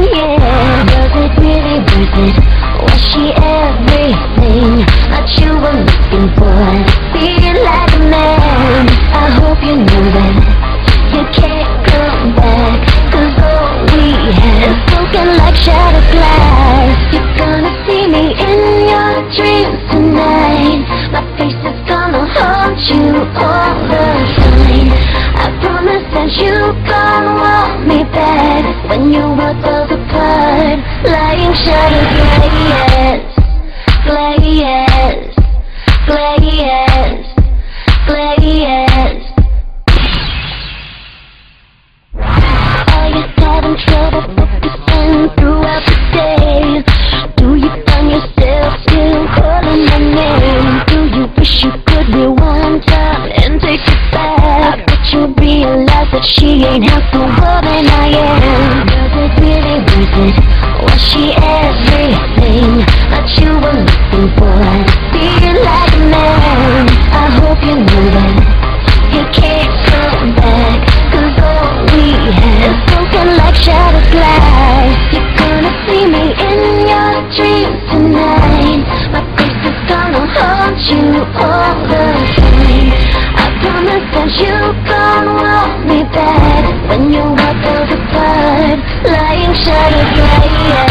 yeah. Was it really worth it? Was she everything that you were looking for? Feel like a man, I hope you know that you can't come back, 'cause all we had is broken like shattered glass. You're gonna see me in your dreams tonight. My face is gonna haunt you all the time. I promise that you gonna want me back when your world falls apart. Lying shattered glass, glass, glass, glass. Are you having trouble focusing throughout the day? Do you find yourself still calling my name? Do you wish you could rewind time and take it back? I bet you realize that she ain't half the woman I am. Was it really worth it? Was she everything that you were looking for? Feel like a man, I hope you know that you can't come back, 'cause all we had is broken like shattered glass. You're gonna see me in your dreams tonight. My face is gonna haunt you all the time. I promise that you gonna want me back when your world falls apart. Lying shattered glass.